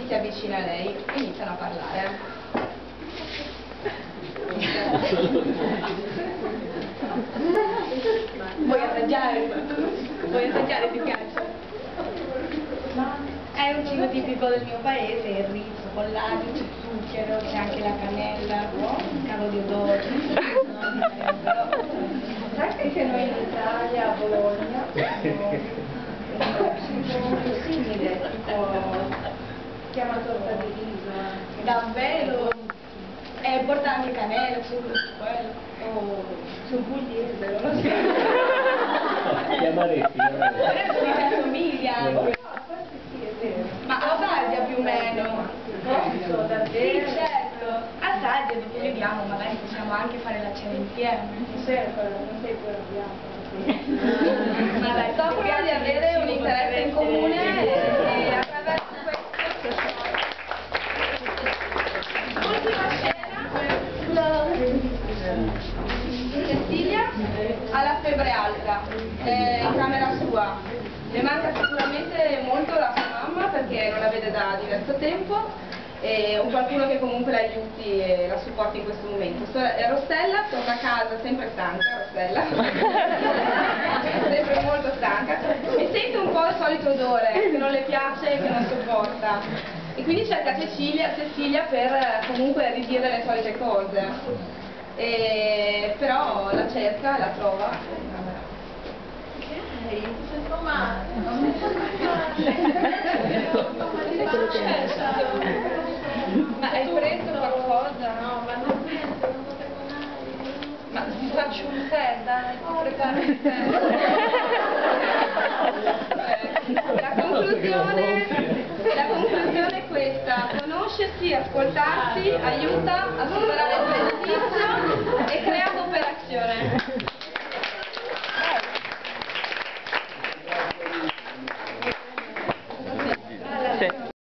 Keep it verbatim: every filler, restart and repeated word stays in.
si avvicina a lei e iniziano a parlare. Vuoi assaggiare? Vuoi assaggiare, ti piace? È un cibo tipico del mio paese, il riso con l'aglio, c'è il zucchero, c'è anche la cannella, il cavo di odore. Sai che noi in Italia, a Bologna, abbiamo un cibo simile, tipo, si chiama torta di riso. Davvero? E porta anche cannella, zucchero su quello. Oh, sono pugliese, non lo so. Chiamaresti, Però mi assomiglia anche. Ma assaggia più o meno. Posso, davvero? Sì, certo. Assaggia, dopo vediamo, magari possiamo anche fare la cena insieme. Non sei non sei quello bianco. Ma dai, scopro di avere un interesse in comune e attraverso questo. Ultima scena. Cecilia ha la febbre alta, è in camera sua. Le manca sicuramente molto la sua mamma perché non la vede da diverso tempo e un qualcuno che comunque la aiuti e la supporti in questo momento. Rossella torna a casa sempre stanca, Rossella, sempre molto stanca, e sente un po' il solito odore che non le piace e che non sopporta. E quindi cerca Cecilia, Cecilia per comunque ridire le solite cose. E, però la cerca, la trova. Mi sento male, non mi sento male. Ma hai preso qualcosa? No, ma non niente, non potevo mai. Ma ti faccio un tè, dai, ti preparo il tè. La conclusione, la conclusione è questa: conoscersi, ascoltarsi aiuta a superare il pregiudizio